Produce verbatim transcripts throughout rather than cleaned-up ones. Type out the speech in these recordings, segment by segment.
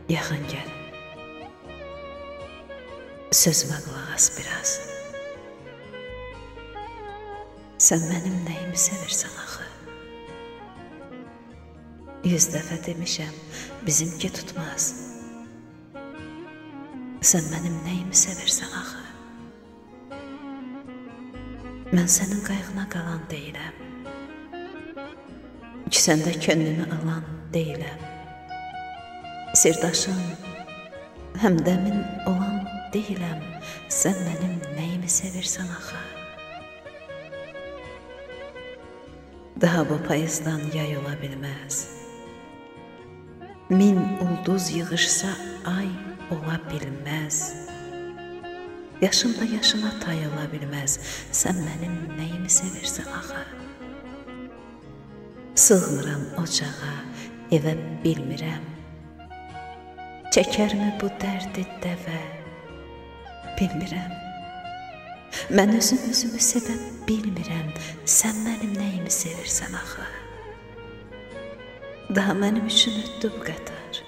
Yaxın gəl. Sözümə qulaq as biraz. Sən mənim nəyimi sevirsən axı? Yüz dəfə demişəm, bizimki tutmaz. Sən mənim nəyimi sevirsən axı? Mən sənin qayğına qalan deyiləm. Kisəndə könlünü alan deyiləm. Sirdaşın, həmdəmin olan deyiləm. Sən mənim nəyimi sevirsən axı? Daha bu payızdan yay ola bilməz. Min ulduz yığışsa ay ola bilməz. Yaşımda yaşına tay ola bilməz. Sən mənim nəyimi sevirsən axı? Sığmıram ocağa, evə bilmirəm. Çəkərmi bu dərdi dəvə? Bilmirəm. Mən özüm özümü sevə bilmirəm. Sən mənim nəyimi sevirsən axı? Daha mənim üçün ötdü bu qatar.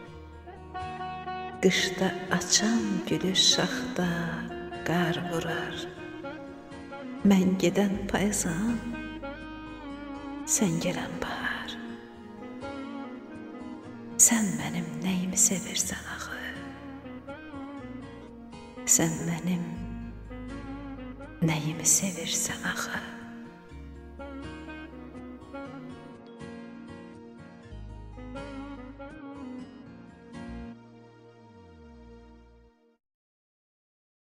Qışda açan gülü şaxta qar vurar. Mən gedən payızam, sən gələn bahar. Sən mənim nəyimi sevirsən axı? Sən mənim nəyimi sevirsən axı?